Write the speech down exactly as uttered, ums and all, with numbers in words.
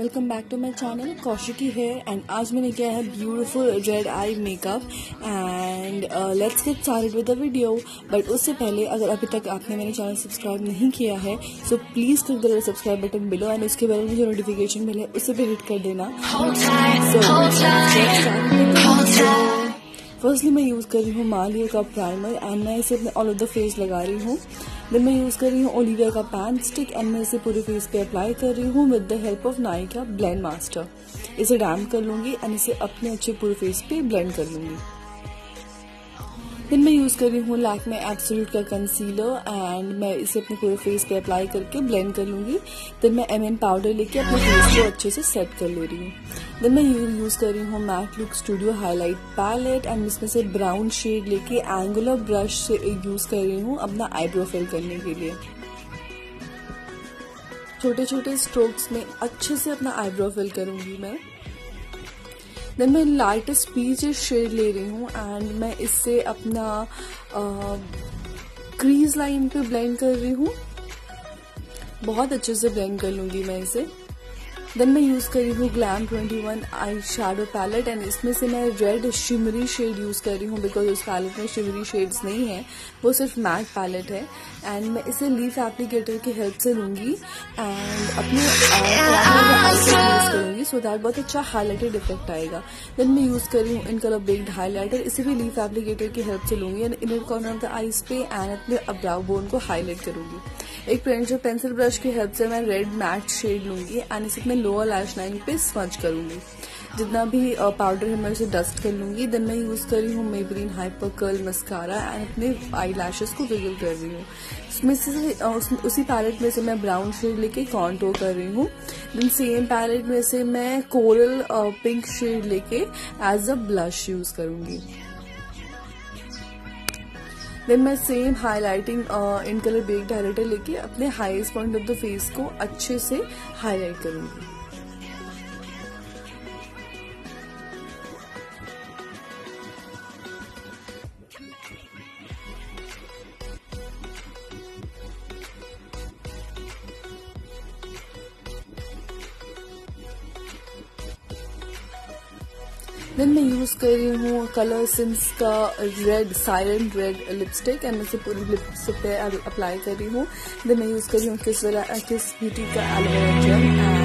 Welcome back to my channel Kaushiki here and आज मैंने किया है beautiful red eye makeup and let's get started with the video. But उससे पहले अगर अभी तक आपने मेरे चैनल सब्सक्राइब नहीं किया है so please click the subscribe button below and उसके बाद में जो नोटिफिकेशन बिल है उसे भी हिट कर देना। फर्स्टली मैं यूज़ कर रही हूँ मालिया का प्राइमर एंड मैं इसे अपने ऑल ओवर द फेस लगा रही हूँ। देन मैं यूज़ कर रही हूँ ओलिविया का पैन स्टिक एंड मैं इसे पूरे फेस पे अप्लाई कर रही हूँ with the help of Nykaa blend master. इसे डैम्प कर लूँगी एंड इसे अपने अच्छे पूरे फेस पे ब्लेंड कर लूँगी। देन मैं यूज़ कर रही हूँ लैक्मे एब्सोल्यूट का कंसीलर एंड मैं इसे अपने पूरे फेस पे अप्लाई करके ब्लेंड कर लूँगी। देन मैं एम एन पाउडर लेके अपने फेस को अच्छे से सेट कर ले रही हूँ। देन मैं यूज़ कर रही हूँ matte look studio highlight palette and इसमें से ब्राउन शेड लेके एंगुलर ब्रश से यूज़ कर रही हूँ अपना आईब्रो फिल करने के लिए। छोटे छोटे स्ट्रोक्स में अच्छे से अपना आईब्रो फिल करूँगी मैं। देन मैं लाइटेस्ट पीच शेड ले रही हूँ एंड मैं इससे अपना क्रीज लाइन पे ब्लेंड कर रही हूँ। बहुत अच्छे से ब्लेंड कर लूँगी मैं इसे। देन मैं यूज़ कर रही हूँ glam twenty one eye shadow palette and इसमें से मैं रेड शिमरी शेड यूज़ कर रही हूँ बिकॉज उस पैलेट में शिमरी शेड्स नहीं है, वो सिर्फ मैट पैलेट है। एंड मैं इसे लीफ एप्लीकेटर की हेल्प से लूँगी एंड अपने यूज़ करूँगी सो दैट बहुत अच्छा हाईलाइटेड इफेक्ट आएगा। देन मैं यूज़ कर रही हूँ इन कलर बेक्ड हाईलाइटर, इसे भी लीफ एप्लीकेटर की हेल्प से लूँगी and inner corner of the eyes पे एंड अपने ब्राउ बोन को हाईलाइट करूँगी। एक पेंसिल पेंसिल ब्रश की हेल्प से मैं रेड मैट शेड लूँगी एंड इसे अपने लोअर लैश लाइन पे स्मच करूँगी। जितना भी पाउडर है मैं उसे डस्ट कर लूँगी। देन मैं यूज़ कर रही हूँ Maybelline hyper curl mascara and अपने आई लैशेस को विगल कर रही हूँ। इसमें से उसी पैलेट में से मैं ब्राउन शेड लेके कॉन्टूर कर रही हूँ। देन सेम पैलेट में से मैं कोरल पिंक शेड लेके एज अ ब्लश यूज़ करूँगी। देन मैं same highlighting in colour baked highlighter लेके अपने highest point of the face को अच्छे से हाईलाइट करूंगी। देन मैं यूज़ कर रही हूँ कलर सिंस का red silent red lipstick and मैं इसे पूरी लिपस्टिक पे अप्लाई कर रही हूँ। देन मैं यूज़ कर रही हूँ किस किस ब्यूटी का एलोवेरा जेल